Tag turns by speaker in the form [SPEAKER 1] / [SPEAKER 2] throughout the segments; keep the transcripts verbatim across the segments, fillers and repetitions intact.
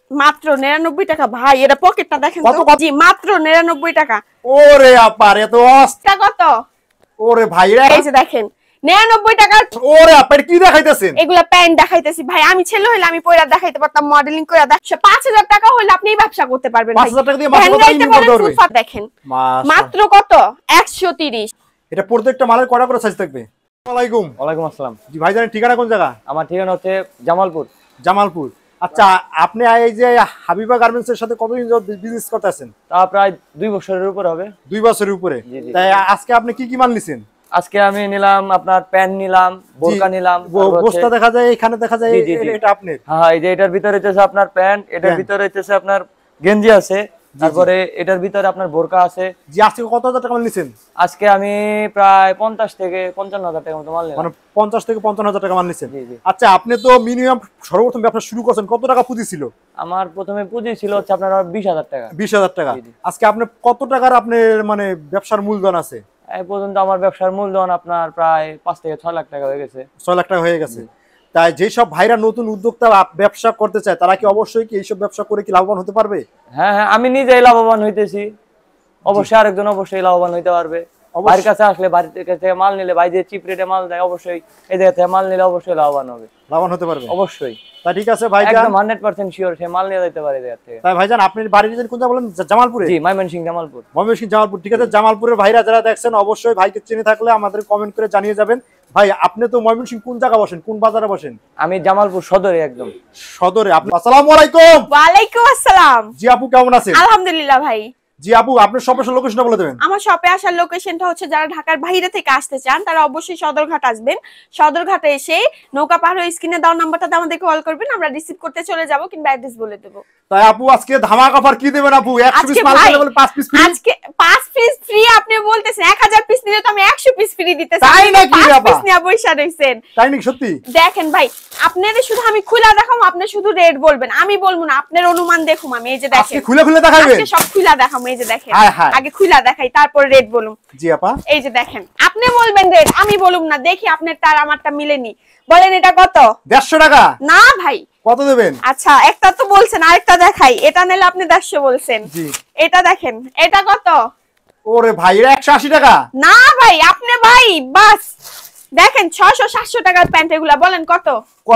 [SPEAKER 1] মাত্র নিরানব্বই টাকা ভাই, এটা পকেটটা দেখেন তো। জি মাত্র নিরানব্বই টাকা।
[SPEAKER 2] ওরে আপা এত
[SPEAKER 1] অস্তা কত?
[SPEAKER 2] ওরে ভাই
[SPEAKER 1] এই যে দেখেন নিরানব্বই টাকা।
[SPEAKER 2] ওরে আপা কি দেখাইতেছেন?
[SPEAKER 1] এগুলা প্যান্ট দেখাইতেছি ভাই। আমি ছেলে হইলে আমি পয়রা দেখাইতে পারতাম, মডেলিং করে দেখ। পাঁচ হাজার টাকা হইলে আপনি এই ব্যবসা করতে পারবেন ভাই।
[SPEAKER 2] পাঁচ হাজার টাকা দিয়ে মাত্র কত ইনকাম করতে পারবেন?
[SPEAKER 1] ফুটপাত দেখেন মাত্র কত একশো তিরিশ।
[SPEAKER 2] এটা প্রত্যেকটা মালের কয়টা করে সাইজ থাকবে? আসসালামু আলাইকুম।
[SPEAKER 3] ওয়ালাইকুম আসসালাম।
[SPEAKER 2] জি ভাই জানেন ঠিকানা কোন জায়গা?
[SPEAKER 3] আমার ঠিকানা হচ্ছে জামালপুর।
[SPEAKER 2] জামালপুর। আচ্ছা আপনি এই যে হাবিবা গার্মেন্টস এর সাথে কতদিন বিজনেস করতেছেন?
[SPEAKER 3] তা প্রায় দুই বছরের উপর হবে।
[SPEAKER 2] দুই বছরের উপরে। তাই আজকে আপনি কি কি মাল নিছেন?
[SPEAKER 3] আজকে আমি নিলাম আপনার প্যান্ট নিলাম, বোরকা নিলাম।
[SPEAKER 2] বস্তা দেখা যায়, এখানে দেখা যায় এটা আপনার।
[SPEAKER 3] হ্যাঁ এই যে এটার ভিতরে হচ্ছে আপনার প্যান্ট, এটার ভিতরে হচ্ছে আপনার গেঞ্জি আছে, তারপরে এটার ভিতরে আপনার বোরকা আছে।
[SPEAKER 2] জি আজকে কত হাজার টাকা মাল নিছেন?
[SPEAKER 3] আজকে আমি প্রায় পঞ্চাশ থেকে পঞ্চান্ন হাজার টাকা মতো মাল নিলাম।
[SPEAKER 2] মানে পঞ্চাশ থেকে পঞ্চান্ন হাজার টাকা মাল নিছেন। আচ্ছা আপনি তো মিনিমাম সর্বপ্রথম ব্যবসা শুরু করছেন, কত টাকা পুঁজি ছিল?
[SPEAKER 3] আমার প্রথমে পুঁজি ছিল হচ্ছে আপনার বিশ হাজার টাকা।
[SPEAKER 2] বিশ হাজার টাকা। আজকে আপনি কত টাকার আপনার মানে ব্যবসার মূলধন আছে?
[SPEAKER 3] এই পর্যন্ত আমার ব্যবসার মূলধন আপনার প্রায় পাঁচ থেকে ছয় লাখ টাকা হয়ে গেছে।
[SPEAKER 2] ছয় লাখ টাকা হয়ে গেছে। তাই যেসব ভাইরা নতুন উদ্যোক্তা ব্যবসা করতে চায় তারা কি অবশ্যই কি এইসব ব্যবসা করে কি লাভবান হতে পারবে?
[SPEAKER 3] হ্যাঁ হ্যাঁ আমি নিজেই লাভবান হইতেছি, অবশ্যই আরেকজন অবশ্যই লাভবান হইতে পারবে। বাড়ির কাছে আসলে বাড়ির থেকে মাল নিলে ভাই যে চিপ রেটে মাল দেয়, অবশ্যই এই জায়গা থেকে মাল নিলে অবশ্যই লাভবান হবে,
[SPEAKER 2] লাভবান হতে পারবে
[SPEAKER 3] অবশ্যই।
[SPEAKER 2] তা ঠিক আছে ভাই,
[SPEAKER 3] একদম একশো পার্সেন্ট শিওর সে মাল নিয়ে যেতে পারে জায়গা থেকে।
[SPEAKER 2] তাই ভাইজান আপনি বাড়ির যেন কোন জায়গা বলেন? জামালপুরে।
[SPEAKER 3] জি ময়মনসিংহ জামালপুর।
[SPEAKER 2] ময়মনসিংহ জামালপুর। ঠিক আছে জামালপুরের ভাইরা যারা দেখছেন অবশ্যই ভাইকে চিনে থাকলে আমাদের কমেন্ট করে জানিয়ে যাবেন। ভাই আপনি তো ময়মনসিংহ কোন জায়গা বসেন, কোন বাজারে বসেন?
[SPEAKER 3] আমি জামালপুর সদরে, একদম
[SPEAKER 2] সদরে। আপনি আসসালামু আলাইকুম।
[SPEAKER 1] ওয়ালাইকুম আসসালাম।
[SPEAKER 2] জি আপু কেমন আছেন?
[SPEAKER 1] আলহামদুলিল্লাহ ভাই।
[SPEAKER 2] জি আপু আপনার শপের লোকেশনটা বলে দেবেন।
[SPEAKER 1] আমার শপে আসার লোকেশনটা হচ্ছে যারা ঢাকার বাইরে থেকে আসতে চান তারা অবশ্যই সদরঘাট আসবেন। সদরঘাটে এসে নৌকা পার হয়ে স্ক্রিনে দেওয়া নাম্বারটাতে আমাদেরকে কল করবেন, আমরা রিসিভ করতে চলে যাব কিংবা অ্যাড্রেস বলে দেব।
[SPEAKER 2] তাই আপু আজকে ধামাকা অফার কি দেবেন আপু? একশো পিস মাল নিলে বলে পাঁচ পিস ফ্রি।
[SPEAKER 1] আজকে পাঁচ পিস ফ্রি আপনি বলতেছেন, এক হাজার পিস নিলে তো আমি একশো পিস ফ্রি দিতেছি।
[SPEAKER 2] তাই নাকি রে আপা?
[SPEAKER 1] পিস নিয়ে বইসা রইছেন।
[SPEAKER 2] তাই নাকি সত্যি?
[SPEAKER 1] দেখেন ভাই আপনাদের শুধু আমি খুলা দেখাম, আপনি শুধু রেট বলবেন, আমি বলবো না, আপনার অনুমান দেখুম। আমি এই যে দেখেন
[SPEAKER 2] আজকে খুলে খুলে দেখাবেন?
[SPEAKER 1] আজকে সব খুলা দেখাম। এই যে দেখেন
[SPEAKER 2] হায়
[SPEAKER 1] আগে খুলা দেখাই তারপর রেট বলুম।
[SPEAKER 2] জি আপা
[SPEAKER 1] এই যে দেখেন আপনি বলবেন রেট, আমি বলুম না, দেখি আপনার তার আমারটা মিলেনি। বলেন এটা কত?
[SPEAKER 2] দেড়শো টাকা।
[SPEAKER 1] না ভাই
[SPEAKER 2] কত দেবেন?
[SPEAKER 1] আচ্ছা একটা তো বলছেন, আরেকটা দেখাই। এটা নিলে আপনি দেড়শো বলছেন।
[SPEAKER 2] জি
[SPEAKER 1] এটা দেখেন এটা কত?
[SPEAKER 2] ওরে ভাই এটা একশো আশি টাকা।
[SPEAKER 1] না ভাই আপনি ভাই বাস দেখেন ছয়শো সাতশো টাকার প্যান্ট, এগুলা বলেন কত?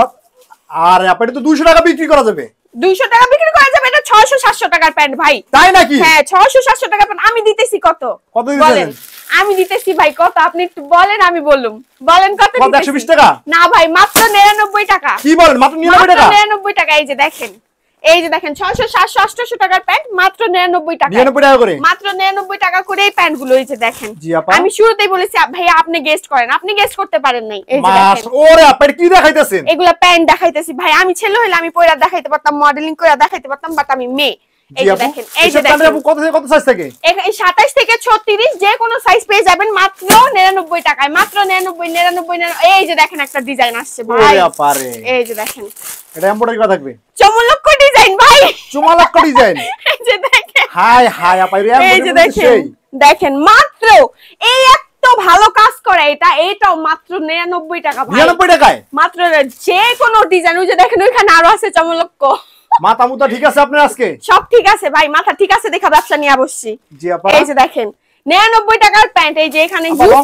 [SPEAKER 2] আর আপনি তো দুইশো টাকা বিক্রি করা যাবে।
[SPEAKER 1] দুইশো টাকা বিক্রি করা যাবে, এটা ছয়শো সাতশো টাকার প্যান্ট ভাই।
[SPEAKER 2] তাই নাকি?
[SPEAKER 1] হ্যাঁ ছয়শো সাতশো টাকার প্যান্ট আমি দিতেছি। কত
[SPEAKER 2] কত
[SPEAKER 1] বলেন? আমি দিতেছি ভাই কত, আপনি একটু বলেন আমি বললুম। বলেন কত?
[SPEAKER 2] একশো বিশ টাকা।
[SPEAKER 1] না ভাই মাত্র নিরানব্বই টাকা।
[SPEAKER 2] কি বলেন? মাত্র নিরানব্বই টাকা?
[SPEAKER 1] নিরানব্বই টাকা। এই যে দেখেন এই যে দেখেন ছয়শো সাতশো আটশো টাকার প্যান্ট মাত্র নিরানব্বই টাকা।
[SPEAKER 2] নিরানব্বই টাকা করে
[SPEAKER 1] মাত্র নিরানব্বই টাকা করে এই প্যান্ট গুলো। এই যে দেখেন
[SPEAKER 2] জি আপা
[SPEAKER 1] আমি শুরুতেই বলেছি ভাইয়া আপনি গেস্ট করেন, আপনি গেস্ট করতে পারেন নাই। এই যে দেখেন
[SPEAKER 2] ওরে আপা কি দেখাইতেছেন?
[SPEAKER 1] এগুলা প্যান্ট দেখাইতেছি ভাই। আমি ছেলে হইলে আমি পয়রা দেখাইতে পারতাম, মডেলিং করে দেখাইতে পারতাম, বাট আমি মেয়ে। এই যে দেখেন এই যে দেখেন
[SPEAKER 2] কত থেকে কত সাইজ থাকে?
[SPEAKER 1] এই সাতাশ থেকে ছত্রিশ যে কোনো সাইজ পেয়ে যাবেন মাত্র নিরানব্বই টাকায়। মাত্র নিরানব্বই নিরানব্বই। এই যে দেখেন একটা ডিজাইন আসছে ভাই।
[SPEAKER 2] ওরে আপা রে
[SPEAKER 1] এই যে দেখেন
[SPEAKER 2] এটা এমব্রয়ডারি করা থাকবে।
[SPEAKER 1] চমলক্ষ ডিজাইন ভাই।
[SPEAKER 2] চমলক্ষ ডিজাইন।
[SPEAKER 1] এই যে দেখেন
[SPEAKER 2] হাই হাই আপা
[SPEAKER 1] এই যে দেখেন দেখেন মাত্র এই এত ভালো কাজ করে এটা, এটাও মাত্র নিরানব্বই টাকা ভাই।
[SPEAKER 2] নিরানব্বই টাকায় মাত্র
[SPEAKER 1] যে কোনো ডিজাইন। ওই যে দেখেন ওইখানে আরো আছে চমলক্ষ।
[SPEAKER 2] মাথা মুতা ঠিক আছে আপনার? আজকে
[SPEAKER 1] সব ঠিক আছে ভাই, মাথা ঠিক আছে দেখা ব্যবসা নিয়ে বসছি।
[SPEAKER 2] জি আপা
[SPEAKER 1] এই যে দেখেন নিরানব্বই টাকার প্যান্ট। এই যে এখানে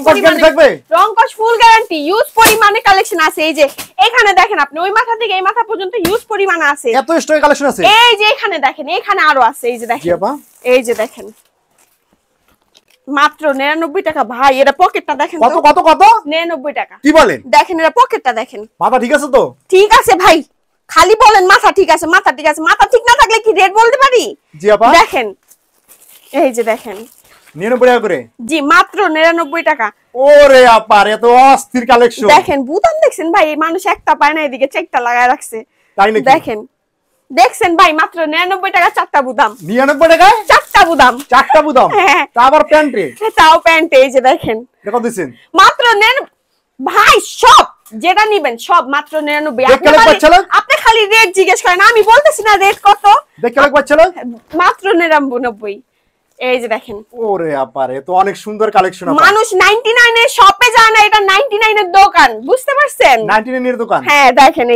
[SPEAKER 1] রংকশ ফুল গ্যারান্টি, ইউজ পরিমাণে কালেকশন আছে। এই যে এখানে দেখেন আপনি ওই মাথা থেকে এই মাথা পর্যন্ত ইউজ পরিমাণে আছে।
[SPEAKER 2] এত স্টক কালেকশন আছে।
[SPEAKER 1] এই যে এখানে দেখেন এখানে আরো আছে। এই যে দেখেন
[SPEAKER 2] জি আপা
[SPEAKER 1] এই যে দেখেন মাত্র নিরানব্বই টাকা ভাই। এটা পকেটটা দেখেন
[SPEAKER 2] কত কত কত?
[SPEAKER 1] নিরানব্বই টাকা।
[SPEAKER 2] কি বলেন?
[SPEAKER 1] দেখেন এটা পকেটটা দেখেন।
[SPEAKER 2] মাথা ঠিক আছে তো?
[SPEAKER 1] ঠিক আছে ভাই, খালি বলেন মাথা ঠিক আছে, মাথা ঠিক আছে। মাথা ঠিক না থাকলে কি রেট বলতে পারি?
[SPEAKER 2] জি আপা
[SPEAKER 1] দেখেন এই যে দেখেন
[SPEAKER 2] নিরানব্বই টাকা করে।
[SPEAKER 1] জি মাত্র নিরানব্বই টাকা।
[SPEAKER 2] ওরে আপা এত অস্থির কালেকশন।
[SPEAKER 1] দেখেন বুতাম দেখছেন ভাই, এই মানুষ একটা পায় না, এদিকে চেকটা লাগায় রাখছে।
[SPEAKER 2] তাই নাকি?
[SPEAKER 1] দেখেন দেখছেন ভাই মাত্র নিরানব্বই টাকা চারটা বুদাম।
[SPEAKER 2] নিরানব্বই টাকায়
[SPEAKER 1] চারটা বুদাম।
[SPEAKER 2] চারটা বুদাম? তা আবার প্যান্টে?
[SPEAKER 1] তাও প্যান্টে। এই যে দেখেন
[SPEAKER 2] কত দিবেন?
[SPEAKER 1] মাত্র ভাই সব যেটা নিবেন সব মাত্র নিরানব্বই। আপনি খালি রেট জিজ্ঞেস করেন, আমি বলতেছি না রেট কত।
[SPEAKER 2] দেখে লাগবে ছিল
[SPEAKER 1] মাত্র নিরানব্বই। এই যে দেখেন
[SPEAKER 2] ওরে আপারে তো অনেক সুন্দর কালেকশন।
[SPEAKER 1] মানুষ নিরানব্বই এর শপে যায় না, এটা নিরানব্বই এর দোকান, বুঝতে পারছেন?
[SPEAKER 2] নিরানব্বই এর দোকান।
[SPEAKER 1] হ্যাঁ দেখেন এই যে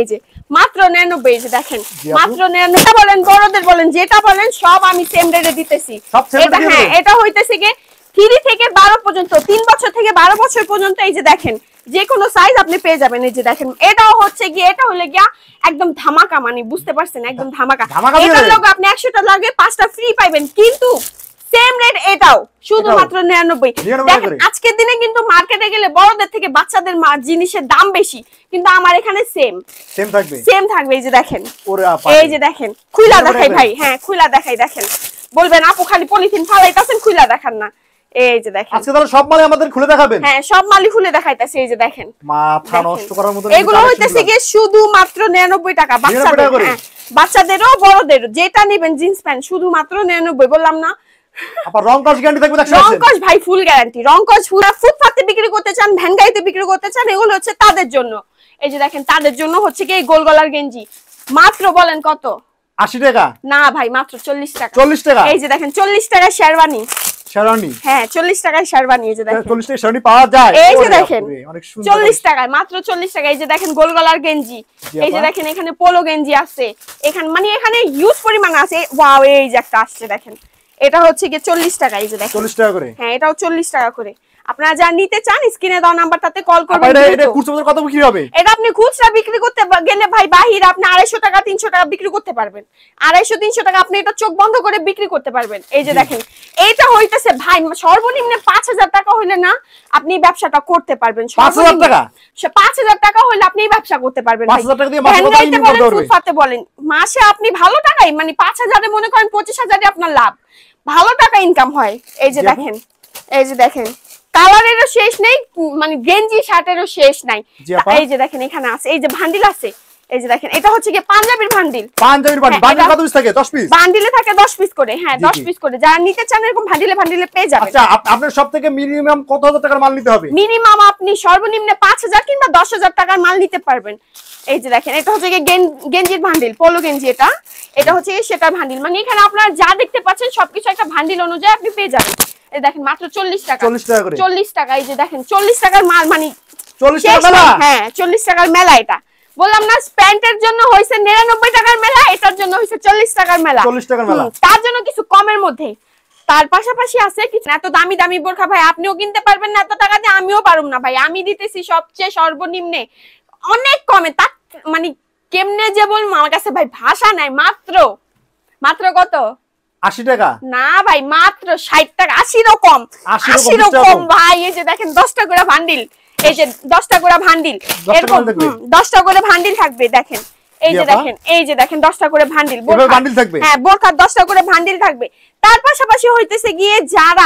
[SPEAKER 1] মাত্র নিরানব্বই। এই যে দেখেন
[SPEAKER 2] জি আপু।
[SPEAKER 1] মাত্র নিরানব্বই বলেন বড়দের বলেন যেটা বলেন সব আমি সেম রেটে দিতেছি।
[SPEAKER 2] সব same
[SPEAKER 1] এটা
[SPEAKER 2] rate এ
[SPEAKER 1] হ্যাঁ
[SPEAKER 2] দিবেন?
[SPEAKER 1] এটা হইতেছে কি তিন থেকে বারো পর্যন্ত, তিন বছর থেকে বারো বছর পর্যন্ত এই যে দেখেন যে কোনো সাইজ আপনি পেয়ে যাবেন। এই যে দেখেন এটাও হচ্ছে গিয়ে এটা হলে গিয়া একদম ধামাকা, মানে বুঝতে পারছেন একদম ধামাকা।
[SPEAKER 2] ধামাকা দিয়ে
[SPEAKER 1] এটার
[SPEAKER 2] দেবে?
[SPEAKER 1] লগে আপনি একশোটা লাগে পাঁচটা ফ্রি পাইবেন, কিন্তু সেম রেট এটাও শুধুমাত্র নিরানব্বই।
[SPEAKER 2] নিরানব্বই
[SPEAKER 1] দেখেন
[SPEAKER 2] করে।
[SPEAKER 1] আজকের দিনে কিন্তু মার্কেটে গেলে বড়দের থেকে বাচ্চাদের মা- জিনিসের দাম বেশি, কিন্তু আমার এখানে সেম
[SPEAKER 2] সেম থাকবে।
[SPEAKER 1] সেম থাকবে। এই যে দেখেন
[SPEAKER 2] ওরে আপা
[SPEAKER 1] এই যে দেখেন খুইলা
[SPEAKER 2] নিরানব্বই
[SPEAKER 1] দেখাই
[SPEAKER 2] করে।
[SPEAKER 1] ভাই, হ্যাঁ খুইলা দেখাই। দেখেন বলবেন আপু খালি পলিথিন ফালাইতাছেন খুইলা দেখান না। এই যে দেখেন
[SPEAKER 2] আজকে তাহলে সব মালে আমাদের খুলে দেখাবেন?
[SPEAKER 1] হ্যাঁ সব মালি খুলে দেখাইতাছে। এই যে দেখেন
[SPEAKER 2] মাথা
[SPEAKER 1] দেখেন।
[SPEAKER 2] নষ্ট করার মতো
[SPEAKER 1] এগুলো হইতেছে গিয়ে শুধুমাত্র নিরানব্বই টাকা
[SPEAKER 2] নিরানব্বই
[SPEAKER 1] বাচ্চাদের,
[SPEAKER 2] টাকা করে?
[SPEAKER 1] হ্যাঁ বাচ্চাদেরও বড়দেরও যেটা নেবেন জিন্স প্যান্ট শুধুমাত্র নিরানব্বই। বললাম না
[SPEAKER 2] আপা রং কস গ্যারান্টি থাকবে একশো পার্সেন্ট?
[SPEAKER 1] রংকশ ভাই ফুল গ্যারান্টি। রংকশ ফুল ফুটপাতে বিক্রি করতে চান, ভ্যান গাড়িতে বিক্রি করতে চান, এগুলো হচ্ছে তাদের জন্য। এই যে দেখেন তাদের জন্য হচ্ছে কি এই গোল গলার গেঞ্জি মাত্র বলেন কত?
[SPEAKER 2] আশি টাকা?
[SPEAKER 1] না ভাই মাত্র চল্লিশ টাকা।
[SPEAKER 2] চল্লিশ টাকা?
[SPEAKER 1] এই যে দেখেন চল্লিশ টাকায় শেরওয়ানি,
[SPEAKER 2] শেরওয়ানি?
[SPEAKER 1] হ্যাঁ চল্লিশ টাকায় শেরওয়ানি। এই যে দেখেন
[SPEAKER 2] চল্লিশ টাকা শেরওয়ানি পাওয়া যায়?
[SPEAKER 1] এই যে
[SPEAKER 2] ওরে
[SPEAKER 1] দেখেন
[SPEAKER 2] বাপরে, অনেক সুন্দর।
[SPEAKER 1] চল্লিশ টাকায় মাত্র চল্লিশ টাকা। এই যে দেখেন গোল গলার গেঞ্জি,
[SPEAKER 2] জি
[SPEAKER 1] এই যে
[SPEAKER 2] আপা।
[SPEAKER 1] দেখেন এখানে পোলো গেঞ্জি আছে, এখানে মানে এখানে ইউজ পরিমাণ আছে। ওয়াও এই যে একটা আসছে দেখেন, এটা হচ্ছে কি চল্লিশ টাকা। এই যে দেখেন
[SPEAKER 2] চল্লিশ টাকা করে?
[SPEAKER 1] হ্যাঁ এটাও চল্লিশ টাকা করে। আপনারা যা নিতে চান স্ক্রিনে দেওয়া নাম্বারটাতে কল
[SPEAKER 2] আপা
[SPEAKER 1] করবেন।
[SPEAKER 2] এটা এটা
[SPEAKER 1] দ্রুত।
[SPEAKER 2] খুচরা বাজারে কত বিক্রি হবে?
[SPEAKER 1] এটা আপনি খুচরা বিক্রি করতে বা- গেলে ভাই বাহিরে আপনি আড়াইশো টাকা তিনশো টাকা বিক্রি করতে পারবেন। আড়াইশো তিনশো টাকা আপনি এটা চোখ বন্ধ করে বিক্রি করতে পারবেন। এই যে দেখেন এইটা হইতেছে ভাই সর্বনিম্ন পাঁচ হাজার টাকা হইলে না আপনি ব্যবসাটা করতে পারবেন।
[SPEAKER 2] পাঁচ হাজার
[SPEAKER 1] সর্বনিম্ন
[SPEAKER 2] টাকা?
[SPEAKER 1] সে- পাঁচ হাজার টাকা হইলে আপনি এই ব্যবসা করতে পারবেন।
[SPEAKER 2] পাঁচ
[SPEAKER 1] ভাই।
[SPEAKER 2] হাজার টাকা দিয়ে মাসে কত
[SPEAKER 1] ভ্যানগাড়িতে
[SPEAKER 2] ইনকাম
[SPEAKER 1] বলেন,
[SPEAKER 2] করতে পারবে?
[SPEAKER 1] ফুটপাতে বলেন, মাসে আপনি ভালো টাকাই মানে পাঁচ হাজারে মনে করেন পঁচিশ হাজারে আপনার লাভ, ভালো টাকা ইনকাম হয়। এই যে
[SPEAKER 2] জি আপু।
[SPEAKER 1] দেখেন এই যে দেখেন কালারেরও শেষ নেই, উম, মানে গেঞ্জি শার্টেরও শেষ নাই।
[SPEAKER 2] জি আপা।
[SPEAKER 1] এই যে দেখেন এখানে আছে, এই যে ভান্ডিল আছে, এই যে দেখেন এটা হচ্ছে কি পাঞ্জাবির ভান্ডিল।
[SPEAKER 2] পাঞ্জাবির বান্ডিল?
[SPEAKER 1] হ্যাঁ,
[SPEAKER 2] বান্ডিল
[SPEAKER 1] এটা-
[SPEAKER 2] কত পিস থাকে? দশ পিস?
[SPEAKER 1] বান্ডিলে থাকে দশ পিস করে, হ্যাঁ
[SPEAKER 2] জি,
[SPEAKER 1] দশ
[SPEAKER 2] জি।
[SPEAKER 1] পিস করে। যারা নিতে চান এরকম ভান্ডিলে ভান্ডিলে পেয়ে যাবেন।
[SPEAKER 2] আচ্ছা আপ- আপনার সব থেকে মিনিমাম কত হাজার টাকার মাল নিতে হবে?
[SPEAKER 1] মিনিমাম আপনি সর্বনিম্ন পাঁচ হাজার কিংবা দশ হাজার টাকার মাল নিতে পারবেন। এই যে দেখেন এটা হচ্ছে গিয়ে গেন- গেঞ্জির ভান্ডিল, পোলো গেঞ্জি এটা, এটা হচ্ছে গিয়ে সেটার ভান্ডিল। মানে এখানে আপনারা যা দেখতে পাচ্ছেন সবকিছু একটা ভান্ডিল অনুযায়ী আপনি পেয়ে যাবেন। এই দেখেন মাত্র চল্লিশ টাকা।
[SPEAKER 2] চল্লিশ টাকা করে?
[SPEAKER 1] চল্লিশ টাকা। এই যে দেখেন চল্লিশ টাকার মাল মানে
[SPEAKER 2] চল্লিশ
[SPEAKER 1] শেষ
[SPEAKER 2] টাকা মেলা?
[SPEAKER 1] নেই। হ্যাঁ চল্লিশ টাকার মেলা এটা। বললাম না প্যান্টের জন্য হয়েছে নিরানব্বই টাকার মেলা, এটার জন্য হয়েছে চল্লিশ টাকার মেলা।
[SPEAKER 2] চল্লিশ টাকার মেলা।
[SPEAKER 1] হুম, তার জন্য কিছু কমের মধ্যে। তার পাশাপাশি আছে কিছু এত দামি দামি বোরখা ভাই আপনিও কিনতে পারবেন না এত টাকা দিয়ে, আমিও পারুম না ভাই। আমি দিতেছি সবচেয়ে সর্বনিম্নে অনেক কমে, তার মানে কেমনে যে বলবো আমার কাছে ভাই ভাষা নাই। মাত্র মাত্র কত?
[SPEAKER 2] আশি টাকা?
[SPEAKER 1] না ভাই মাত্র ষাট টাকা। আশিরও কম,
[SPEAKER 2] আশিরও কম,
[SPEAKER 1] আশিরও
[SPEAKER 2] বিশ টাকা
[SPEAKER 1] কম
[SPEAKER 2] কম।
[SPEAKER 1] ভাই। এই যে দেখেন দশটা করে ভান্ডিল, এই যে দশটা করে ভান্ডিল,
[SPEAKER 2] দশটা
[SPEAKER 1] এরকম
[SPEAKER 2] করে থাকবে?
[SPEAKER 1] হুম, দশটা করে ভান্ডিল থাকবে। দেখেন এই
[SPEAKER 2] জি
[SPEAKER 1] যে
[SPEAKER 2] আপা।
[SPEAKER 1] দেখেন এই যে দেখেন দশটা করে ভান্ডিল
[SPEAKER 2] এভাবে বান্ডিল থাকবে?
[SPEAKER 1] হ্যাঁ বোরখার দশটা করে ভান্ডিল থাকবে। তার পাশাপাশি হইতেছে গিয়ে যারা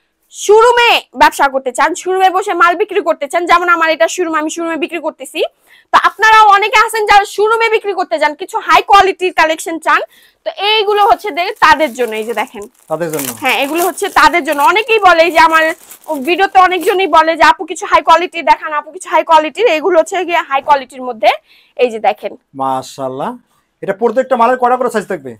[SPEAKER 1] শোরুমে ব্যবসা করতে চান, শোরুমে বসে মাল বিক্রি করতে চান, যেমন আমার এটা শোরুম, আমি শোরুমে বিক্রি করতেছি। তো আপনারাও অনেকে আছেন যারা শোরুমে বিক্রি করতে চান, কিছু হাই কোয়ালিটির কালেকশন চান, তো এইগুলো হচ্ছে দে- তাদের জন্য। এই যে দেখেন
[SPEAKER 2] তাদের জন্য?
[SPEAKER 1] হ্যাঁ এগুলো হচ্ছে তাদের জন্য। অনেকেই বলে যে আমার ভিডিওতে অনেকজনই বলে যে আপু কিছু হাই কোয়ালিটির দেখান, আপু কিছু হাই কোয়ালিটির। এগুলো হচ্ছে গিয়ে হাই কোয়ালিটির মধ্যে। এই যে দেখেন
[SPEAKER 2] মাশাআল্লাহ। এটা প্রত্যেকটা মালের কয়টা করে সাইজ থাকবে?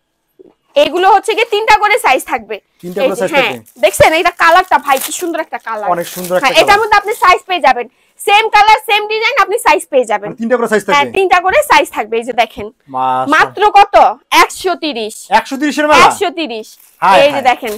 [SPEAKER 1] এগুলো হচ্ছে গিয়ে তিনটা করে সাইজ থাকবে।
[SPEAKER 2] তিনটা
[SPEAKER 1] এই
[SPEAKER 2] করে
[SPEAKER 1] যে,
[SPEAKER 2] size
[SPEAKER 1] হ্যাঁ
[SPEAKER 2] থাকবে?
[SPEAKER 1] দেখছেন এটা কালারটা ভাই কি সুন্দর একটা কালার,
[SPEAKER 2] অনেক সুন্দর একটা
[SPEAKER 1] হ্যাঁ এটার
[SPEAKER 2] colour।
[SPEAKER 1] মধ্যে আপনি সাইজ পেয়ে যাবেন, সেম কালার সেম ডিজাইন আপনি সাইজ পেয়ে যাবেন।
[SPEAKER 2] মানে তিনটা করে সাইজ
[SPEAKER 1] হ্যাঁ
[SPEAKER 2] থাকবে?
[SPEAKER 1] তিনটা করে সাইজ থাকবে। এই যে দেখেন
[SPEAKER 2] মাশাআল্লাহ।
[SPEAKER 1] মাত্র কত? একশো তিরিশ।
[SPEAKER 2] একশো তিরিশ এর মেলা?
[SPEAKER 1] একশো তিরিশ।
[SPEAKER 2] হায়
[SPEAKER 1] এই যে
[SPEAKER 2] হায়।
[SPEAKER 1] দেখেন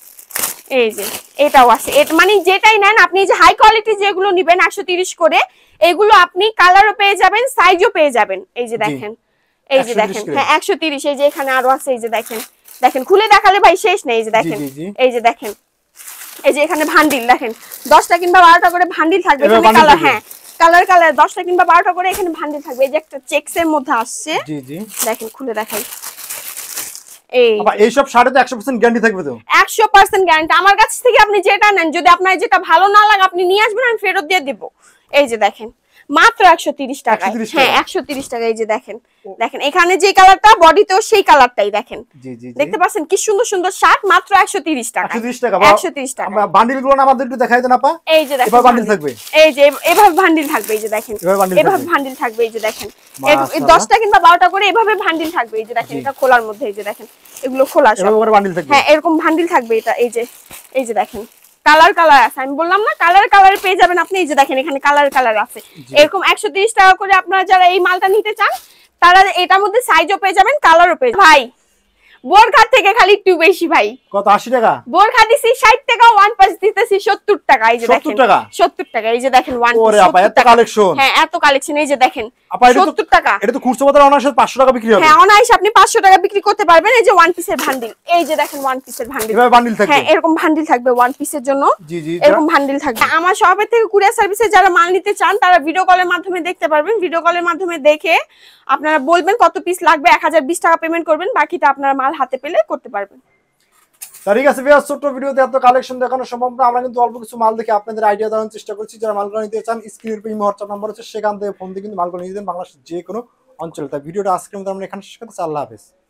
[SPEAKER 1] এই যে এটাও আছে। এটা মানে যেটাই নেন আপনি যে হাই কোয়ালিটি যেগুলো নিবেন একশো তিরিশ করে, এগুলো আপনি কালারও পেয়ে যাবেন সাইজও পেয়ে যাবেন। এই যে দেখেন এই যে
[SPEAKER 2] একশো তিরিশ
[SPEAKER 1] দেখেন
[SPEAKER 2] করে?
[SPEAKER 1] হ্যাঁ একশো তিরিশ। এই যে এখানে আরো আছে, এই যে দেখেন দেখেন খুলে দেখালে ভাই শেষ নেই। এই যে দেখেন
[SPEAKER 2] জি, জি।
[SPEAKER 1] এই যে দেখেন এই যে এখানে ভান্ডিল দেখেন দশটা কিংবা বারোটা করে ভান্ডিল থাকবে।
[SPEAKER 2] এভাবে
[SPEAKER 1] এখানে
[SPEAKER 2] bundle
[SPEAKER 1] কালার
[SPEAKER 2] থাকবে?
[SPEAKER 1] হ্যাঁ কালার কালার দশটা কিংবা বারোটা করে এখানে ভান্ডিল থাকবে। এই যে একটা চেকস এর মধ্যে আসছে,
[SPEAKER 2] জি জি।
[SPEAKER 1] দেখেন খুলে দেখাই। এই
[SPEAKER 2] আবার এই সব শাড়িতে একশো পার্সেন্ট গ্যারান্টি থাকবে তো?
[SPEAKER 1] একশো পার্সেন্ট গ্যারান্টি। আমার কাছ থেকে আপনি যেটা নেন, যদি আপনার যেটা ভালো না লাগে আপনি নিয়ে আসবেন, আমি ফেরত দিয়ে দিব। এই যে দেখেন মাত্র একশো তিরিশ টাকায়।
[SPEAKER 2] একশো তিরিশ
[SPEAKER 1] হ্যাঁ
[SPEAKER 2] টাকা?
[SPEAKER 1] একশো তিরিশ টাকা। এই যে দেখেন দেখেন এখানে যে কালারটা বডিতেও সেই কালারটাই দেখেন,
[SPEAKER 2] জি জি জি।
[SPEAKER 1] দেখতে পাচ্ছেন কি সুন্দর সুন্দর শার্ট মাত্র একশো তিরিশ টাকা।
[SPEAKER 2] একশো তিরিশ টাকা?
[SPEAKER 1] একশো তিরিশ টাকা।
[SPEAKER 2] বান্ডিল গুলো আমাদের একটু দেখাই দেন আপা।
[SPEAKER 1] এই যে দেখেন
[SPEAKER 2] এভাবে বান্ডিল থাকবে?
[SPEAKER 1] এই যে এভাবে ভান্ডিল থাকবে। এই যে দেখেন
[SPEAKER 2] এভাবে bundle
[SPEAKER 1] এভাবে
[SPEAKER 2] থাকবে?
[SPEAKER 1] ভান্ডিল থাকবে। এই যে দেখেন
[SPEAKER 2] মাশাআল্লাহ।
[SPEAKER 1] দশটা কিংবা বারোটা করে এভাবে ভান্ডিল থাকবে। এই যে দেখেন
[SPEAKER 2] জি।
[SPEAKER 1] এটা খোলার মধ্যে, এই যে দেখেন এগুলো খোলা সব।
[SPEAKER 2] এভাবে করে বান্ডিল থাকবে?
[SPEAKER 1] হ্যাঁ এরকম ভান্ডিল থাকবে এটা। এই যে এই যে দেখেন কালার কালার আছে, আমি বললাম না কালার কালার পেয়ে যাবেন আপনি। এই যে দেখেন এখানে কালার কালার আছে, এরকম একশো তিরিশ টাকা করে আপনারা যারা এই মালটা নিতে চান তারা এটার মধ্যে সাইজও পেয়ে যাবেন, কালারও পেয়ে যাবেন। ভাই বোরখার থেকে খালি একটু বেশি ভাই।
[SPEAKER 2] কত আশি টাকা?
[SPEAKER 1] বোরখা দিছি ষাট টাকা, ওয়ান পিস দিতেছি সত্তর টাকা। এই যে দেখেন সত্তর টাকা, এই যে দেখেন ওয়ান পিস।
[SPEAKER 2] ওরে আপা এত কালেকশন।
[SPEAKER 1] হ্যাঁ এত কালেকশন, এই যে দেখেন
[SPEAKER 2] আপা এটা তো
[SPEAKER 1] সত্তর টাকা।
[SPEAKER 2] এটা তো খুচরা বাজারে অনায়াসে পাঁচশো টাকা বিক্রি হবে।
[SPEAKER 1] হ্যাঁ অনায়াসে আপনি পাঁচশো টাকা বিক্রি করতে পারবেন। এই যে ওয়ান পিসের বান্ডিল, এই যে দেখেন ওয়ান পিসের বান্ডিল,
[SPEAKER 2] এভাবে বান্ডিল থাকবে।
[SPEAKER 1] হ্যাঁ এরকম বান্ডিল থাকবে ওয়ান পিসের জন্য।
[SPEAKER 2] জি জি
[SPEAKER 1] এরকম বান্ডিল থাকবে। আমার শপের থেকে কুরিয়ার সার্ভিসে যারা মাল নিতে চান তারা ভিডিও কলের মাধ্যমে দেখতে পারবেন। ভিডিও কলের মাধ্যমে দেখে আপনারা বলবেন কত পিস লাগবে, এক হাজার বিশ টাকা পেমেন্ট করবেন, বাকিটা আপনারা মাল হাতে পেলে করতে পারবেন।
[SPEAKER 2] ঠিক আছে ভাইয়া, ছোট্ট ভিডিওতে এত কালেকশন দেখানো সম্ভব না, আমরা কিন্তু অল্প কিছু মাল দেখে আপনাদের আইডিয়া দেওয়ার চেষ্টা করছি। যারা মালগুলো নিতে চান স্ক্রিনের উপর হোয়াটসঅ্যাপ নাম্বার আছে, সেখান থেকে ফোন দিয়ে কিন্তু মালগুলো নিয়ে যাবেন বাংলাদেশের যে কোনো অঞ্চলে। তাই ভিডিওটা আজকের মতো আমরা এখানে শেষ করতেছি। আল্লাহ হাফেজ।